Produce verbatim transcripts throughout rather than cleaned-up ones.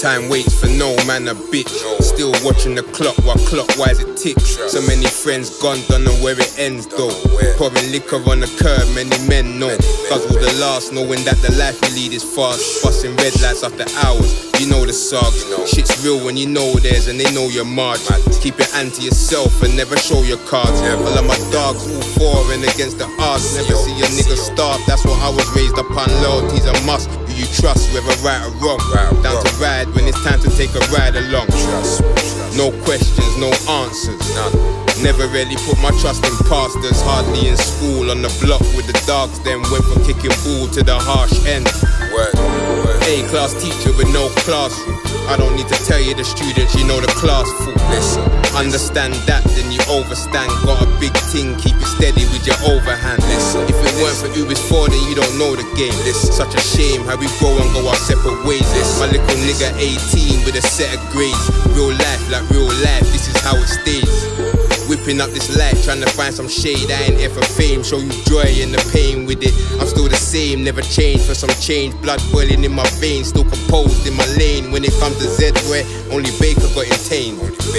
Time waits for no man a bitch. Still watching the clock while clockwise it ticks. So many friends gone, don't know where it ends though. Pouring liquor on the curb, many men know. Guzzle the last, knowing that the life we lead is fast. Busting red lights after hours, you know the songs. Shit's real when you know theirs and they know your march. Keep it anti yourself and never show your cards. All of my dogs all for and against the odds. Never see a nigga starve, that's what I was raised upon. Loyalty's a must, who you trust, whether right or wrong. Down to ride when it's time to take a ride along. No questions, no answers. Never really put my trust in pastors. Hardly in school, on the block with the dogs. Then went from kicking ball to the harsh end. A-class teacher with no classroom. I don't need to tell you the students, you know the class full. Listen, understand that, then you overstand. Got a big thing, keep it steady with your overhand. Listen, if it weren't for who it's for, then you don't know the game. Listen, such a shame how we grow and go our separate ways. Listen, my little nigga eighteen with a set of grades. Real life like real life, this is how it stays. Whipping up this life, trying to find some shade. I ain't here for fame, show you joy and the pain with it. I'm still the same, never changed for some change. Blood boiling in my veins, still composed in my lane. When it comes to Z, where only Baker got entertained.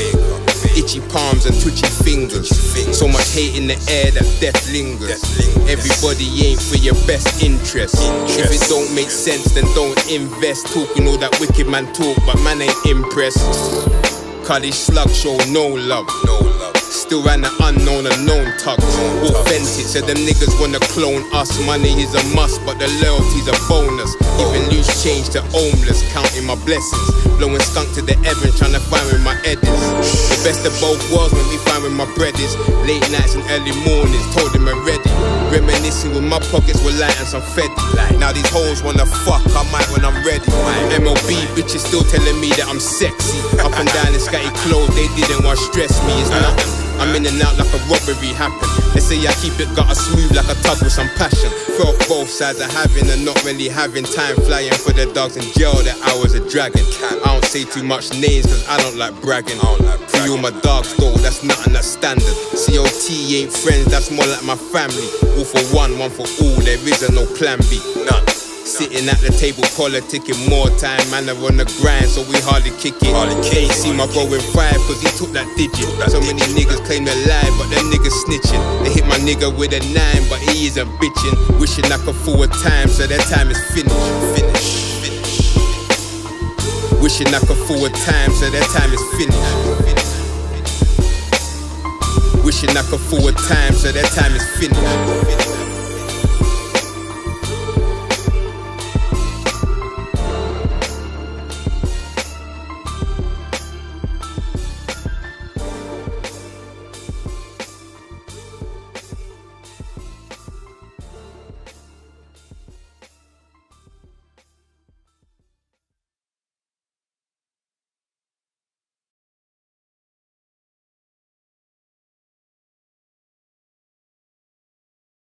Itchy palms and twitchy fingers. So much hate in the air that death lingers. Everybody ain't for your best interest. If it don't make sense, then don't invest. Talking all that wicked man talk, but man ain't impressed. Cause these slugs show no love. Still ran the unknown and known tugs. Authentic, said them niggas wanna clone us. Money is a must, but the loyalty's a bonus. Giving loose change to homeless, counting my blessings. Blowing skunk to the heavens, trying to find where my head is. The best of both worlds when we find where my bread is. Late nights and early mornings, told them I'm ready. Reminiscing with my pockets were light and some Fetty. Now these hoes wanna fuck, I might when I'm ready. M L B bitches still telling me that I'm sexy. Up and down in scatty clothes, they didn't want to stress me, it's nothing. I'm in and out like a robbery happened. They say I keep it gutter smooth like a tug with some passion. Felt both sides of having and not really having. Time flying for the dogs in jail, the hours are dragging. I don't say too much names cause I don't like bragging. Free all my dogs though, that's nothing that's standard. C O T ain't friends, that's more like my family. All for one, one for all, there isn't no plan B, none. Sitting at the table politicking more time. Man are on the grind so we hardly kick it. Ain't see my bro in five cause he took that digit. So many niggas claim they're lying but them niggas snitching. They hit my nigga with a nine but he isn't bitching. Wishing I could forward time so their time is finished. Finish, finish. Wishing I could forward time so their time is finished. Wishing I could forward time so their time is finished.